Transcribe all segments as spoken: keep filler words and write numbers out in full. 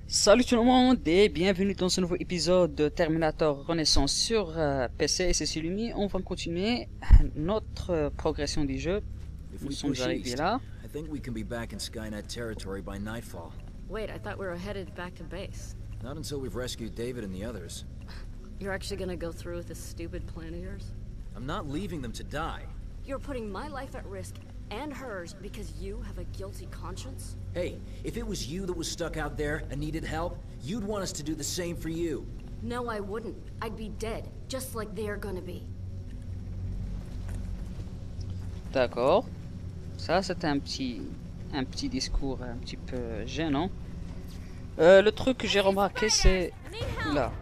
Salut tout le monde et bienvenue dans ce nouveau épisode de Terminator Renaissance sur euh, P C et C C Lumi. On va continuer notre euh, progression du jeu. If Nous we sommes push arrivés east, là. I think we can be back in Skynet territory by nightfall. Wait, I thought we were headed back to base. Not until we've rescued David and the others. You're actually gonna go through with this stupid plan of yours? I'm not leaving them to die. You're putting my life at risk and hers because you have a guilty conscience? Hey, if it was you that was stuck out there and needed help, you'd want us to do the same for you. No, I wouldn't. I'd be dead, just like they're gonna be. D'accord. Ça c'était un petit, un petit discours un petit peu gênant. Euh, le truc que j'ai remarqué c'est là.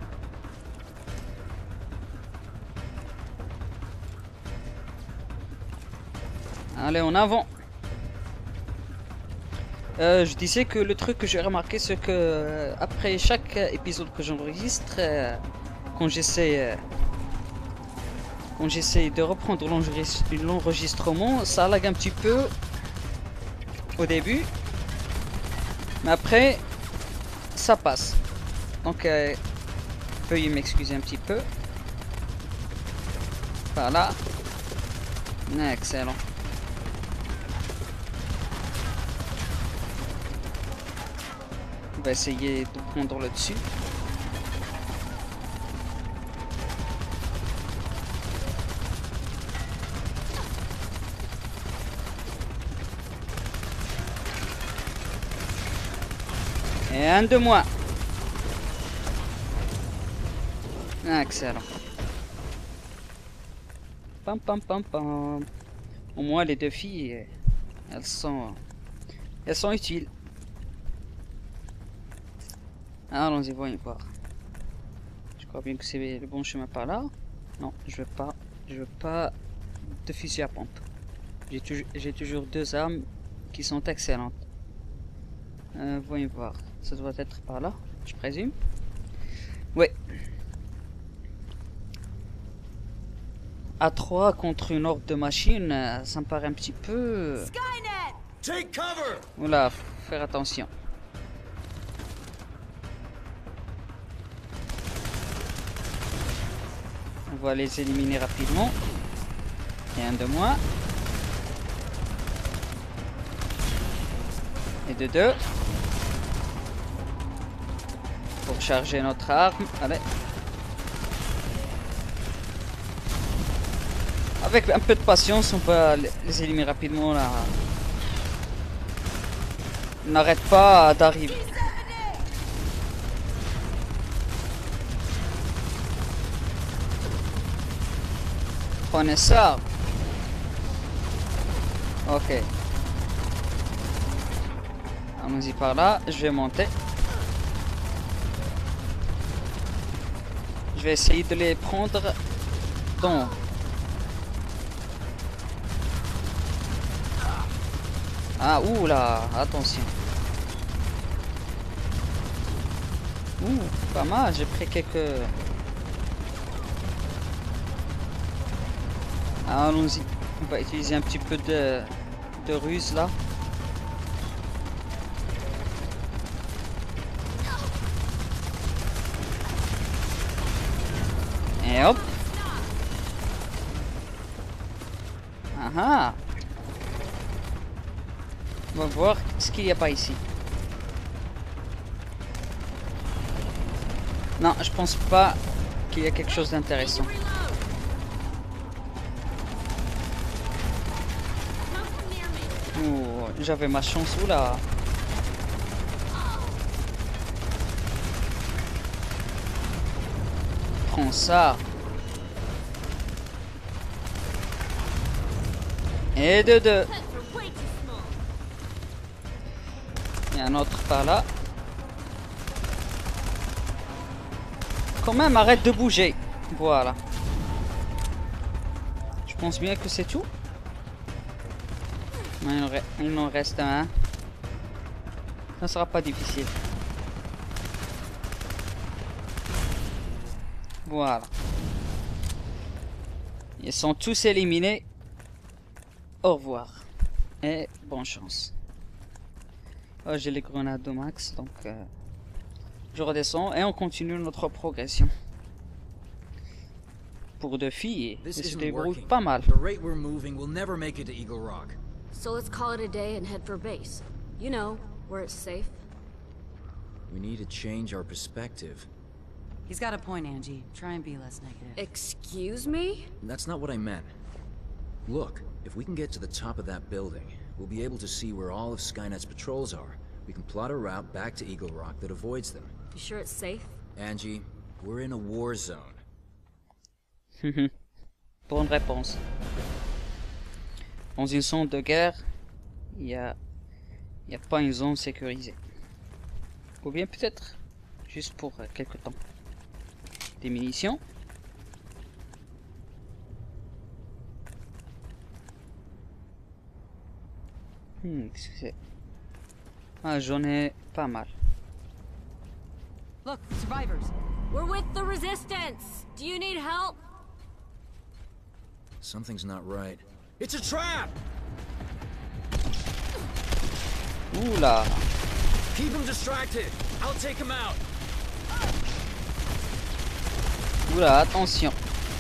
Allez, en avant. Euh, je disais que le truc que j'ai remarqué, c'est que euh, après chaque épisode que j'enregistre, euh, quand j'essaie, euh, quand j'essaie de reprendre l'enregistrement, ça lag un petit peu au début, mais après, ça passe. Donc, euh, veuillez m'excuser un petit peu. Voilà. Excellent. On va essayer de prendre le dessus. Et un de moins. Excellent. Pam pam pam pam. Au moins les deux filles, elles sont, elles sont utiles. Allons-y, voyons voir. Je crois bien que c'est le bon chemin par là. Non, je veux pas. Je veux pas de fusil à pompe. J'ai toujours, j'ai toujours deux armes qui sont excellentes. Euh, voyons voir. Ça doit être par là, je présume. Oui. À trois contre une horde de machines, ça me paraît un petit peu. Skynet! Take cover! Oula, faut faire attention. On va les éliminer rapidement. Et un de moins. Et de deux. Pour charger notre arme. Allez. Avec un peu de patience, on va les éliminer rapidement là. On n'arrête pas d'arriver. Prenez ça. Ok. Allons-y par là. Je vais monter. Je vais essayer de les prendre dans. Ah, ouh là, attention. Ouh, pas mal, j'ai pris quelques... Allons-y, on va utiliser un petit peu de, de ruse là. Et hop. Ah ah. On va voir ce qu'il n'y a pas ici. Non, je pense pas qu'il y a quelque chose d'intéressant. Oh, j'avais ma chance, oula. Prends ça. Et de deux. Il y a un autre par là. Quand même, arrête de bouger. Voilà. Je pense bien que c'est tout. Il en, il en reste un. Ça ne sera pas difficile. Voilà. Ils sont tous éliminés. Au revoir. Et bonne chance. Oh, j'ai les grenades au max, donc... Euh... Je redescends et on continue notre progression. Pour deux filles, elles This se isn't débrouillent working. pas mal. The rate we're moving, we'll never make it to Eagle Rock. So let's call it a day and head for base. You know, where it's safe. We need to change our perspective. He's got a point, Angie. Try and be less negative. Excuse me? That's not what I meant. Look, if we can get to the top of that building, we'll be able to see where all of Skynet's patrols are. We can plot a route back to Eagle Rock that avoids them. You sure it's safe? Angie, we're in a war zone. Bonne réponse. Dans une zone de guerre, il n'y a, il y a pas une zone sécurisée. Ou bien peut-être juste pour euh, quelque temps. Des munitions. Hmm, qu'est-ce que c'est? Ah, j'en ai pas mal. Look, survivors. We're with the Resistance! Do you need help? Something's not right. It's a trap! Oula! Keep him distracted. I'll take him out. Oula, attention!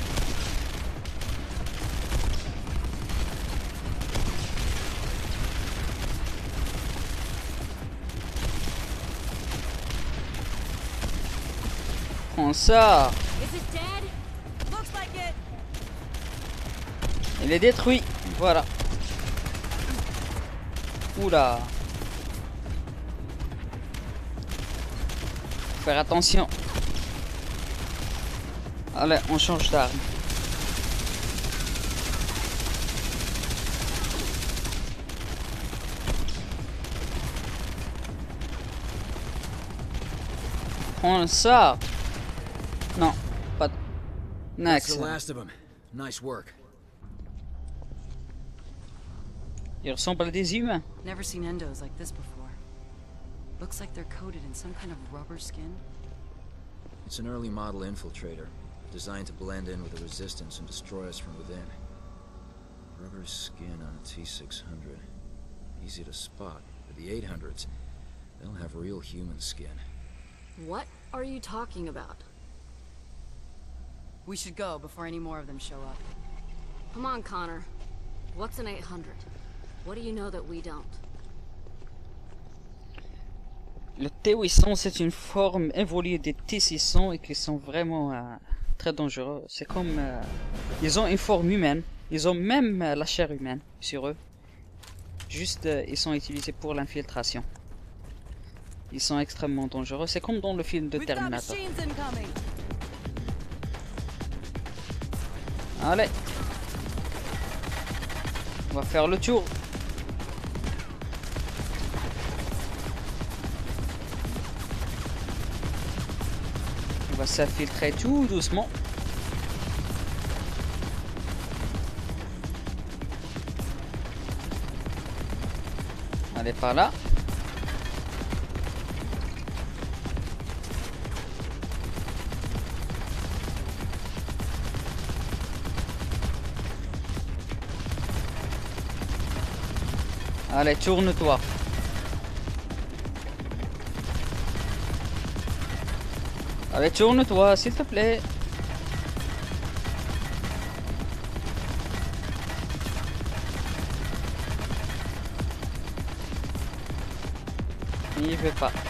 Prends ça! Is it dead? Looks like it. Il est détruit! Voilà! Oula! Faut faire attention! Allez, on change d'arme. Prends ça! Non, pas de... That's the Next. last of them. Nice work. Il ressemble à des humains. Never seen endos like this before. Looks like they're coated in some kind of rubber skin. It's an early model infiltrator, designed to blend in with the Resistance and destroy us from within. Rubber skin on a T six hundred. Easy to spot. For the eight hundreds, they'll have real human skin. What are you talking about? We should go before any more of them show up. Come on, Connor. What's an eight hundred? What do you know that we don't? Le T huit cents, c'est une forme évoluée des T six cents et qui sont vraiment euh, très dangereux. C'est comme... Euh, ils ont une forme humaine. Ils ont même euh, la chair humaine sur eux. Juste, euh, ils sont utilisés pour l'infiltration. Ils sont extrêmement dangereux. C'est comme dans le film de Terminator. Allez. On va faire le tour. On va s'infiltrer tout doucement. Allez, par là. Allez, tourne-toi. Allez, tourne-toi, s'il te plaît. Il veut pas.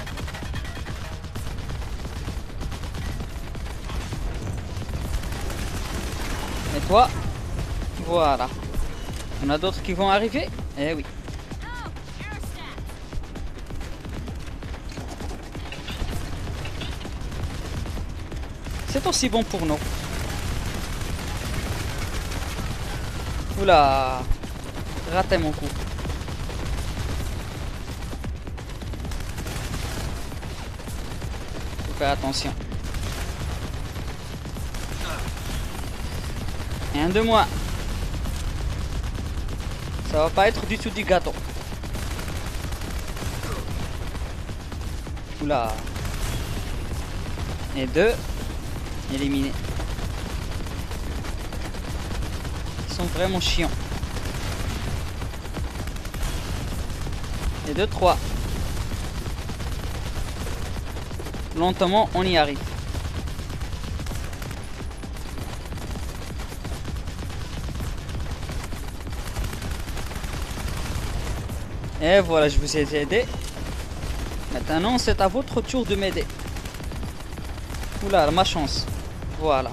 Et toi? Voilà. On a d'autres qui vont arriver? Eh oui. C'est aussi bon pour nous. Oula, raté mon coup. Faut faire attention. Rien de moins. Ça va pas être du tout du gâteau. Oula. Et deux. Éliminés. Ils sont vraiment chiants. Et deux, trois. lentement, on y arrive. Et voilà, je vous ai aidé. Maintenant, c'est à votre tour de m'aider. Oula, ma chance. Voilà.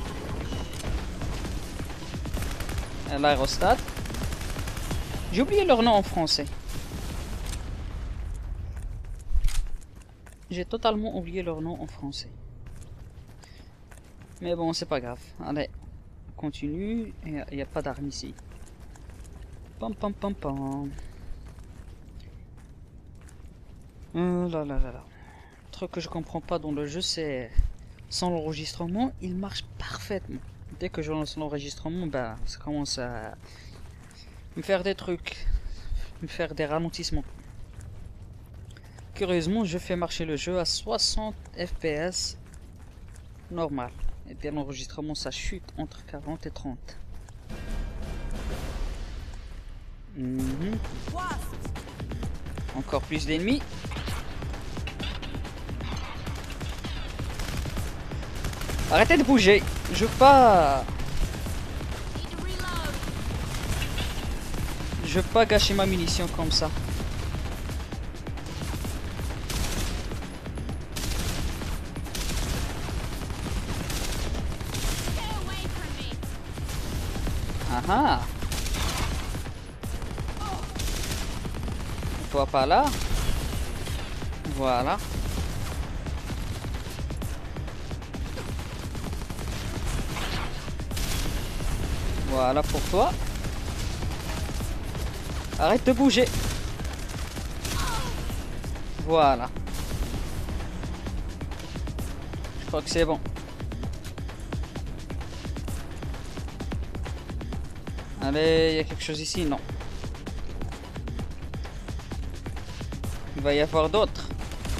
L'aérostat. J'ai oublié leur nom en français. J'ai totalement oublié leur nom en français. Mais bon, c'est pas grave. Allez, on continue. Il n'y a, a pas d'armes ici. Pam pam pam pam. Oh là là là là. Le truc que je comprends pas dans le jeu, c'est sans l'enregistrement, il marche parfaitement. Dès que je lance l'enregistrement, bah, ça commence à me faire des trucs, me faire des ralentissements. Curieusement, je fais marcher le jeu à soixante F P S normal. Et bien l'enregistrement, ça chute entre quarante et trente. Mmh. Encore plus d'ennemis. Arrêtez de bouger. Je veux pas... Je veux pas gâcher ma munition comme ça. Ah ah. Toi pas là. Voilà. Voilà pour toi. Arrête de bouger. Voilà. Je crois que c'est bon. Allez, il y a quelque chose ici? Non. Il va y avoir d'autres.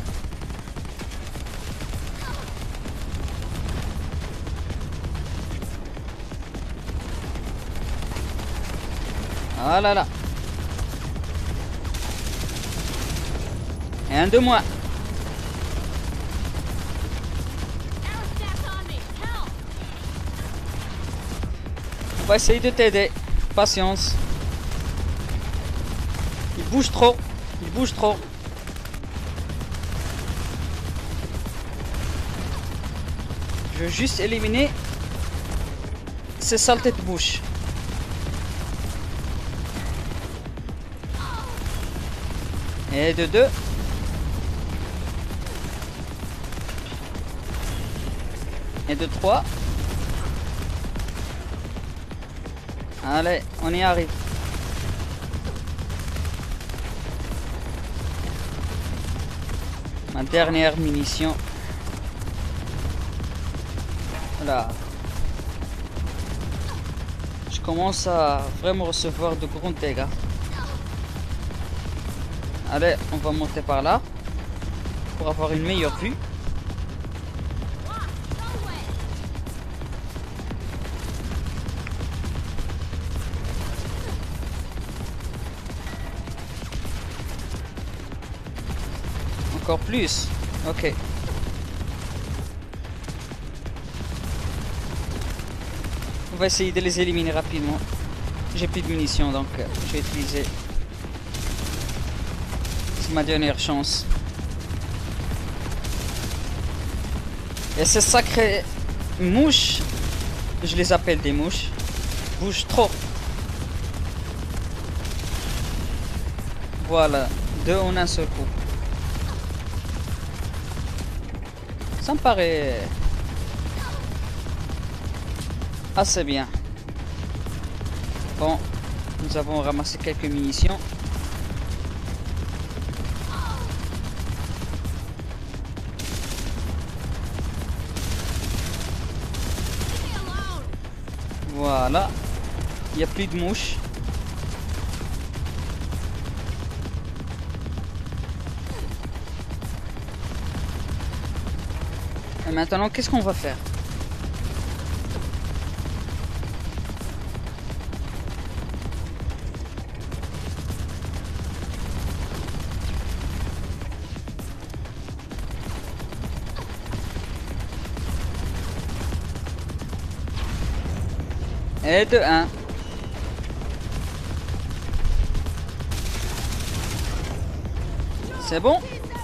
Ah là là. Et un de moins. On va essayer de t'aider. Patience. Il bouge trop. Il bouge trop. Je veux juste éliminer ces saletés de bouche. Et de deux. Et de trois. Allez, on y arrive. Ma dernière munition. Voilà. Je commence à vraiment recevoir de grands dégâts. Allez, on va monter par là pour avoir une meilleure vue. Encore plus. Ok. On va essayer de les éliminer rapidement. J'ai plus de munitions, donc euh, je vais utiliser... C'est ma dernière chance. Et ces sacrées mouches, je les appelle des mouches, bougent trop. Voilà, deux en un seul coup. Ça me paraît assez bien. Bon, nous avons ramassé quelques munitions. Voilà, il n'y a plus de mouches. Et maintenant, qu'est-ce qu'on va faire? Et de un. C'est bon?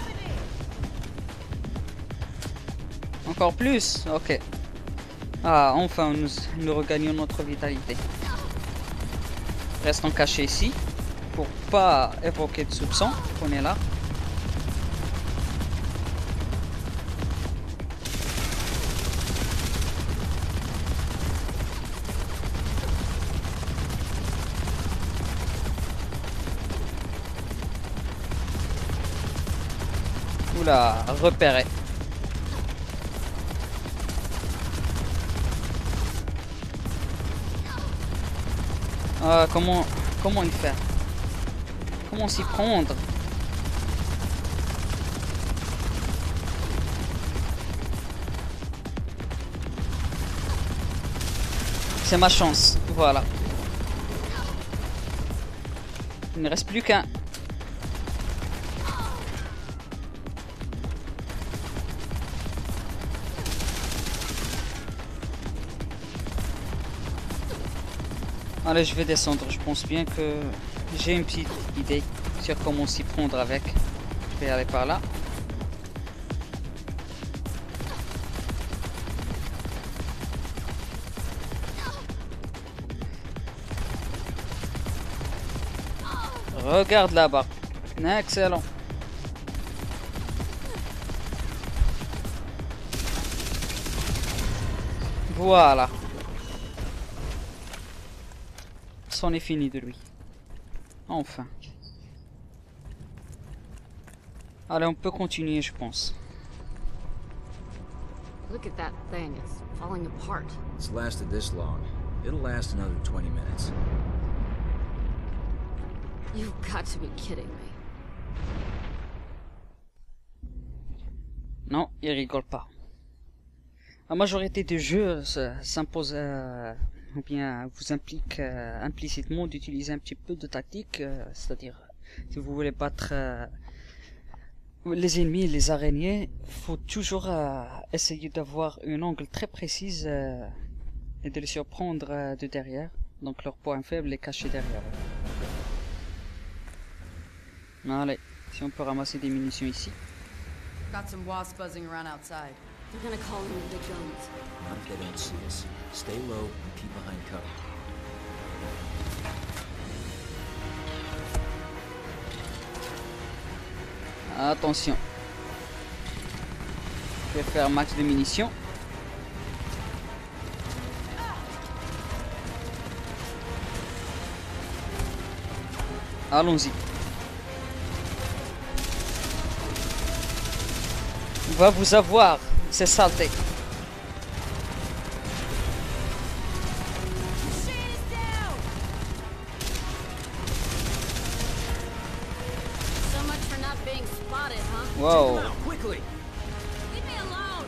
Encore plus? Ok. Ah, enfin, nous, nous regagnons notre vitalité. Restons cachés ici. Pour pas évoquer de soupçons qu'on est là. Oula, repéré. Ah, comment, comment y faire? Comment s'y prendre? C'est ma chance, voilà. Il ne reste plus qu'un. Allez, je vais descendre. Je pense bien que j'ai une petite idée sur comment s'y prendre avec. Je vais aller par là. Regarde là-bas. Excellent. Voilà. C'en est fini de lui. Enfin. Allez, on peut continuer, je pense. Look at that thing. It's falling apart. It's lasted this long. It'll last another twenty minutes. You've got to be kidding me. Non, il rigole pas. La majorité des jeux s'impose, euh, ou bien vous implique euh, implicitement d'utiliser un petit peu de tactique, euh, c'est-à-dire si vous voulez battre euh, les ennemis, les araignées, faut toujours euh, essayer d'avoir un angle très précis euh, et de les surprendre euh, de derrière. Donc leur point faible est caché derrière. Allez, si on peut ramasser des munitions ici. Got some wasps buzzing around outside. They're gonna call in the big guns. Not if they don't see us. Stay low and keep behind cover. Attention. Je vais faire max de munitions. Allons-y. On va vous avoir, c'est saleté. So much for not being spotted, huh? Wow. Quickly! Leave me alone!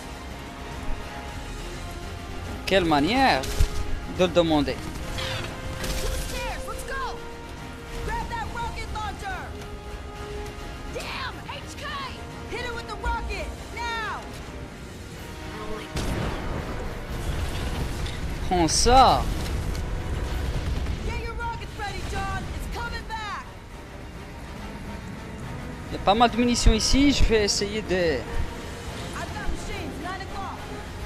Quelle manière de le demander. To the stairs, let's go! Grab that rocket launcher! Damn, H K! Hit it with the rocket, now! Oh my Prends ça. Get your rockets ready, John! It's coming back! Il y a pas mal de munitions ici. Je vais essayer de... I've got machines, nine o'clock!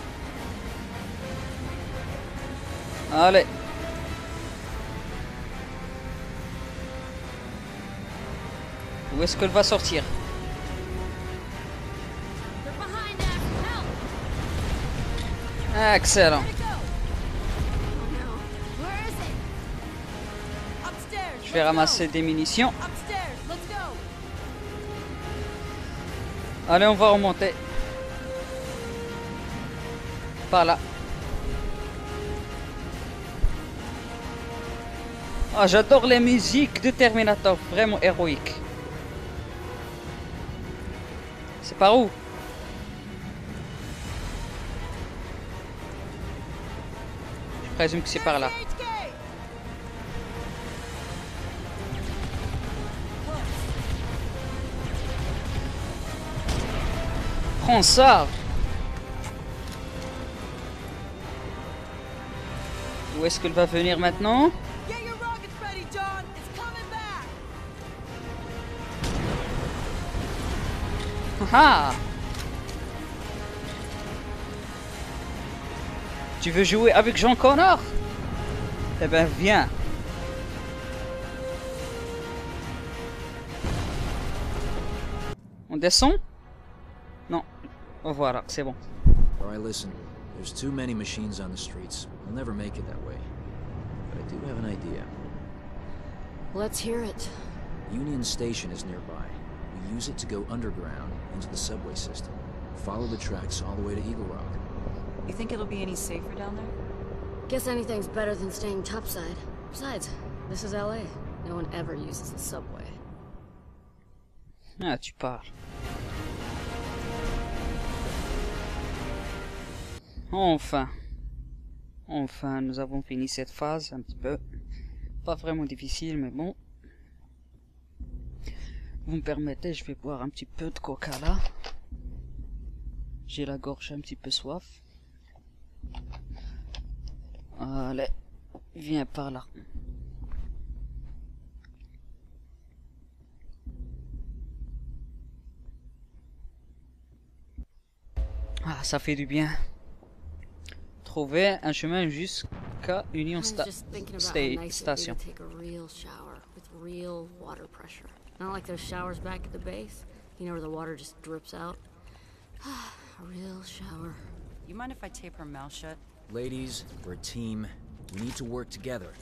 Allez. Où est-ce qu'elle va sortir? They're behind us! Help! Excellent. Where'd it go? Oh no. Where is it? Upstairs! Je vais ramasser des munitions. Upstairs, let's go! Allez, on va remonter. Par là. Ah, j'adore les musiques de Terminator, vraiment héroïque. C'est par où? Je présume que c'est par là. Prends ça. Où est-ce qu'elle va venir maintenant? Get your rockets ready, John. It's coming back. Ah! Tu veux jouer avec John Connor? Eh ben viens. On descend? Non. Oh, voilà, c'est bon. Alright, listen. There's too many machines on the streets. We'll never make it that way. But I do have an idea. Let's hear it. Union Station is nearby. We use it to go underground into the subway system. Follow the tracks all the way to Eagle Rock. You think it'll be any safer down there? Guess anything's better than staying topside. Besides, this is L A. No one ever uses the subway. Ah, tu parles. Enfin. Enfin, nous avons fini cette phase un petit peu. Pas vraiment difficile, mais bon. Vous me permettez, je vais boire un petit peu de coca là. J'ai la gorge un petit peu soif. Allez, viens par là. Ah, ça fait du bien. Trouver un chemin jusqu'à Union I was Sta just thinking about how Sta- nice it'd be Station. to take a real shower with real water pressure. Not like those showers back at the base. You know where the water just drips out. A real shower. You mind if I tape her mouth shut? Ladies, we're a team. We need to work together.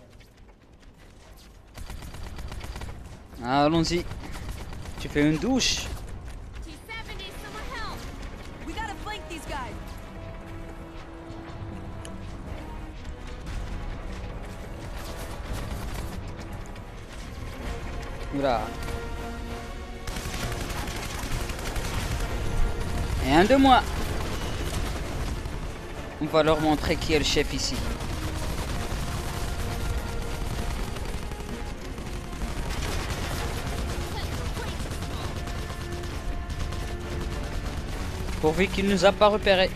Allons-y. Tu fais une douche. T seventy, someone help. We gotta flank these guys. Oula. Et un de moi. On va leur montrer qui est le chef ici. Pourvu qu'il nous a pas repéré.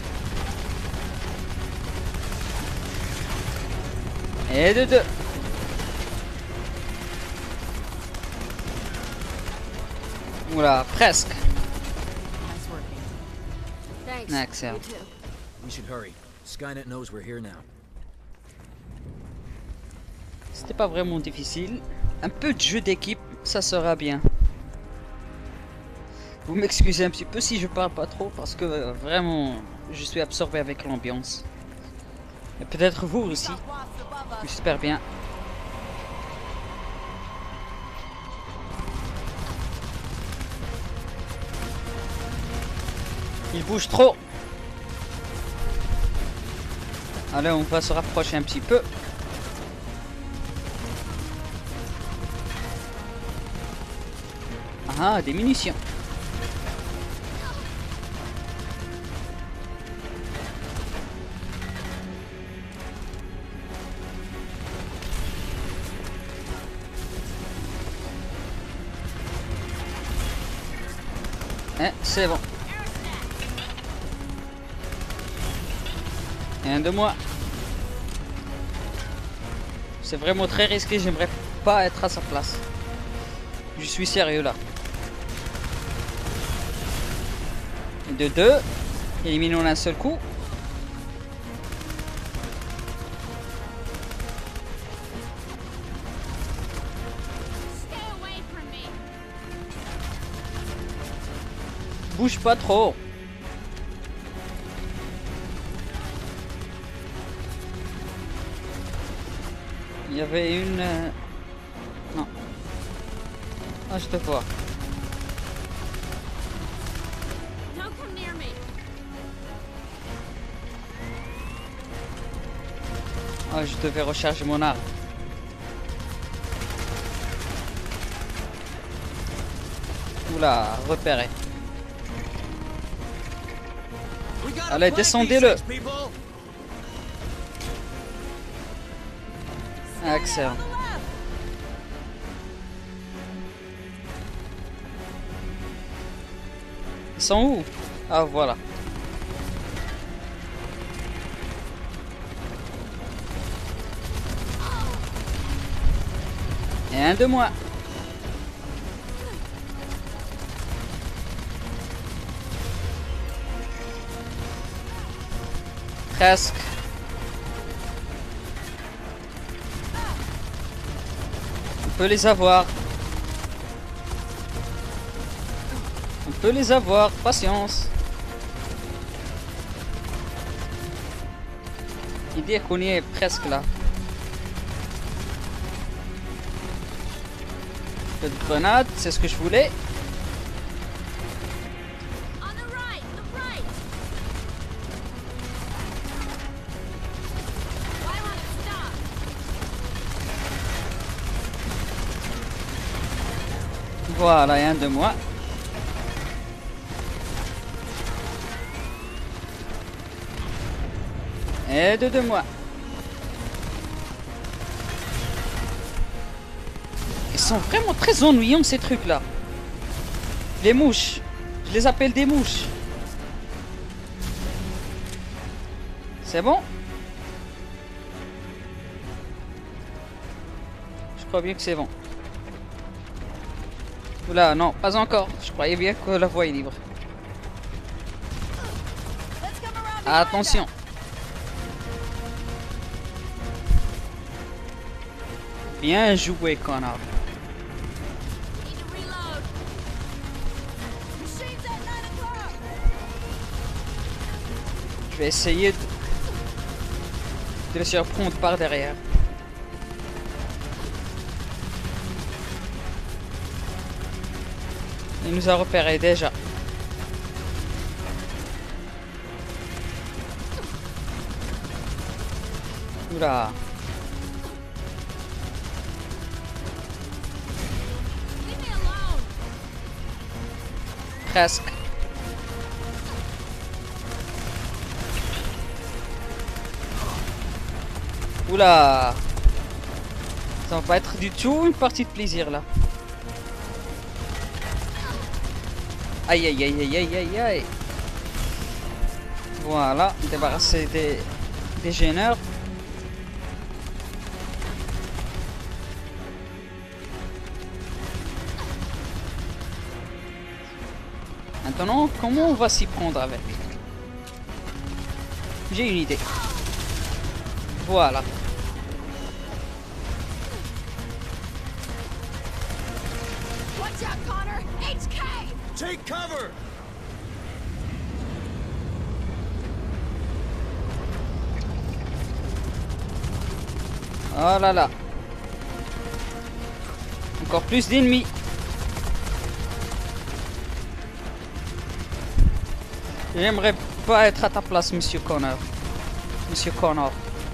Et de deux. Oula, presque. Nice working. Thanks. Excellent. You too. We should hurry. Skynet knows we're here now. C'était pas vraiment difficile. Un peu de jeu d'équipe, ça sera bien. Vous m'excusez un petit peu si je parle pas trop parce que euh, vraiment je suis absorbé avec l'ambiance. Et peut-être vous aussi. J'espère bien. Il bouge trop. Allez, on va se rapprocher un petit peu. Ah, des munitions. Eh, c'est bon. Et un de moi. C'est vraiment très risqué, j'aimerais pas être à sa place. Je suis sérieux là. Et de deux. Éliminons d'un seul coup. Stay away from me. Bouge pas trop. Il y avait une... euh, Non. Ah, je te vois. Don't come near me. Ah, je devais recharger mon arme. Oula, repéré. Allez, descendez-le. Excellent. Ils sont où? Ah, voilà. Et un de moi. Presque. On peut les avoir. On peut les avoir. Patience. Idée qu'on y est presque là. Peu de grenades, c'est ce que je voulais. On the right, the right. Why won't it stop? Voilà, et un de moi. Et deux de moi. Ils sont vraiment très ennuyants ces trucs là. Les mouches. Je les appelle des mouches. C'est bon? Je crois bien que c'est bon. Oula, non, pas encore. Je croyais bien que la voie est libre. Let's come around. Attention. Bien joué, connard. Need to reload. Machines at nine o'clock. Je vais essayer de, de le surprendre par derrière. Il nous a repéré déjà. Oula. Leave me alone. Presque. Oula. Ça va pas être du tout une partie de plaisir là. Aïe aïe aïe aïe aïe aïe aïe. Voilà, débarrasser des, des gêneurs. Maintenant, comment on va s'y prendre avec? J'ai une idée. Voilà. Watch out, Connor. H K. Take cover! Oh là là. Encore plus d'ennemis. J'aimerais pas être à ta place, Monsieur Connor. Monsieur Connor.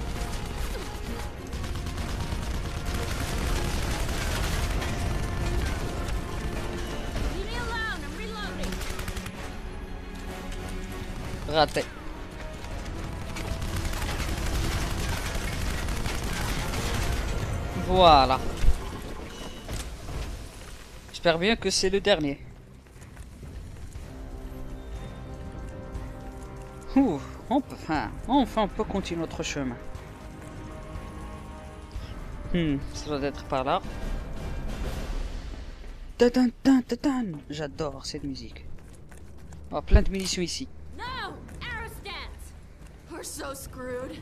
Leave me alone. I'm reloading. Raté. Voilà. J'espère bien que c'est le dernier. Ouh, on peut, enfin, enfin on peut continuer notre chemin. Hmm, ça doit être par là. Tadam, tadam, tadam. J'adore cette musique. Oh, plein de munitions ici. No, aerostats. We're so screwed.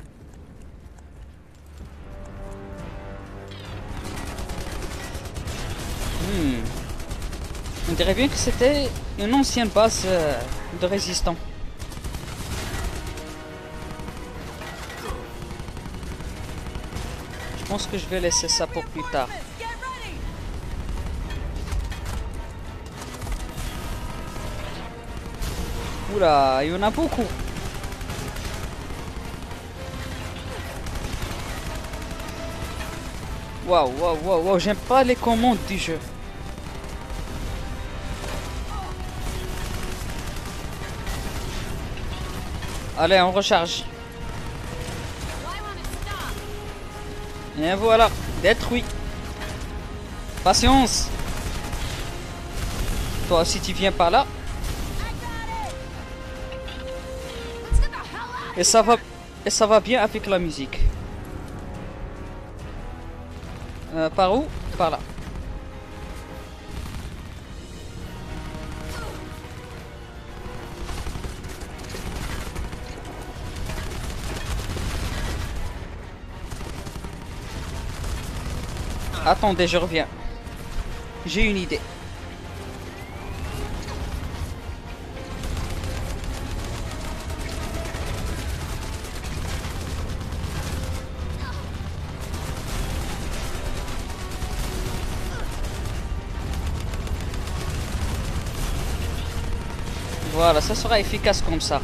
Hmm. On dirait bien que c'était une ancienne base euh, de résistants. Je pense que je vais laisser ça pour plus tard. Get ready. Oula, il y en a beaucoup. Waouh, waouh, waouh, waouh, j'aime pas les commandes du jeu. Allez, on recharge. Why won't it stop? Et voilà, détruit. Patience. Toi aussi tu viens par là. I got it. Let's get the hell out. Et ça va, et ça va bien avec la musique. Euh, par où? par là. Attendez, je reviens. J'ai une idée. Voilà, ça sera efficace comme ça.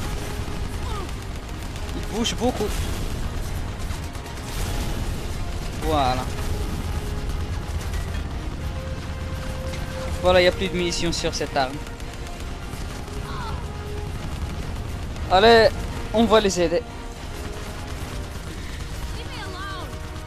Il bouge beaucoup. Voilà. Voilà, il n'y a plus de munitions sur cette arme. Allez, on va les aider. Leave me alone.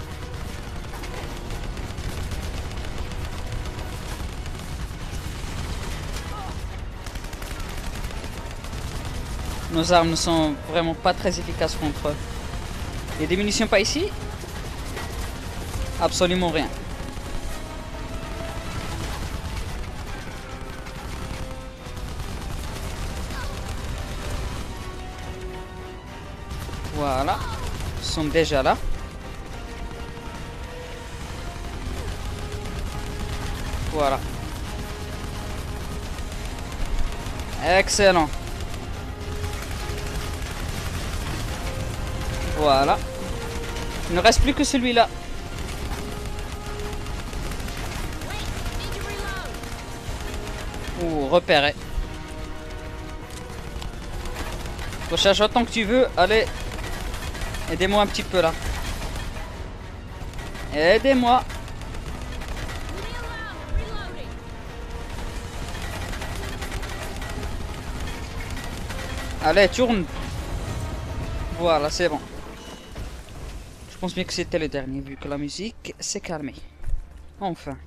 Nos armes ne sont vraiment pas très efficaces contre eux. Il y a des munitions pas ici? Absolument rien. Voilà. Ils sont déjà là. Voilà. Excellent. Voilà. Il ne reste plus que celui-là. Wait, need to reload. Ouh, repéré. Recherche autant que tu veux. Allez. Aidez-moi un petit peu là. Aidez-moi. Leave me alone. Reloading. Allez, tourne. Voilà, c'est bon. Je pense bien que c'était le dernier, vu que la musique s'est calmée. Enfin.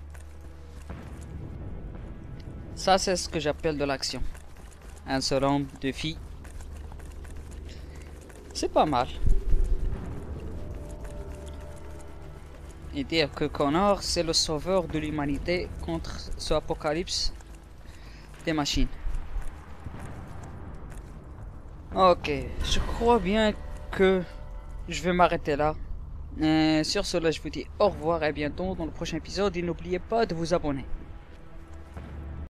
Ça, c'est ce que j'appelle de l'action. Un seul homme, deux filles. C'est pas mal. Et dire que Connor, c'est le sauveur de l'humanité contre ce apocalypse des machines. Ok, je crois bien que je vais m'arrêter là. Euh, sur cela, je vous dis au revoir et à bientôt dans le prochain épisode. Et n'oubliez pas de vous abonner.